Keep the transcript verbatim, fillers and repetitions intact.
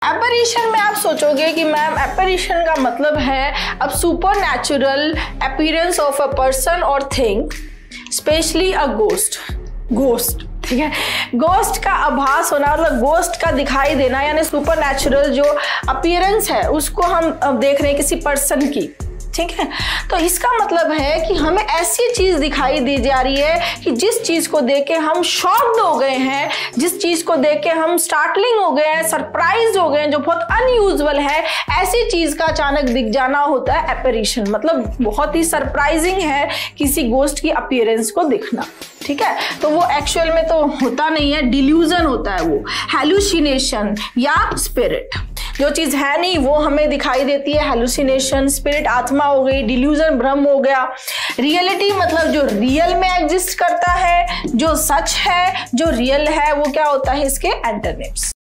एपरीशन में आप सोचोगे कि मैम एपरीशन का मतलब है अब supernatural appearance of a person और thing, specially a ghost. Ghost, ठीक है, गोस्ट का आभास होना, मतलब गोस्ट का दिखाई देना, यानी सुपर नेचुरल जो अपीयरेंस है उसको हम देख रहे हैं किसी पर्सन की, ठीक है। तो इसका मतलब है कि हमें ऐसी चीज दिखाई दी जा रही है कि जिस चीज को देख के हम शॉक्ड हो गए हैं, जिस चीज को देख के हम स्टार्टलिंग हो गए हैं, सरप्राइज हो गए हैं, जो बहुत अनयूजुअल है, ऐसी चीज का अचानक दिख जाना होता है एपरीशन। मतलब बहुत ही सरप्राइजिंग है किसी गोस्ट की अपीयरेंस को दिखना, ठीक है। तो वो एक्चुअल में तो होता नहीं है, डिल्यूजन होता है, वो हैलुसिनेशन या स्पिरिट। जो चीज है नहीं वो हमें दिखाई देती है, हैलुसिनेशन, स्पिरिट आत्मा हो गई, डिल्यूजन भ्रम हो गया। रियलिटी मतलब जो रियल में एग्जिस्ट करता है, जो सच है, जो रियल है, वो क्या होता है इसके एंटोनिम्स।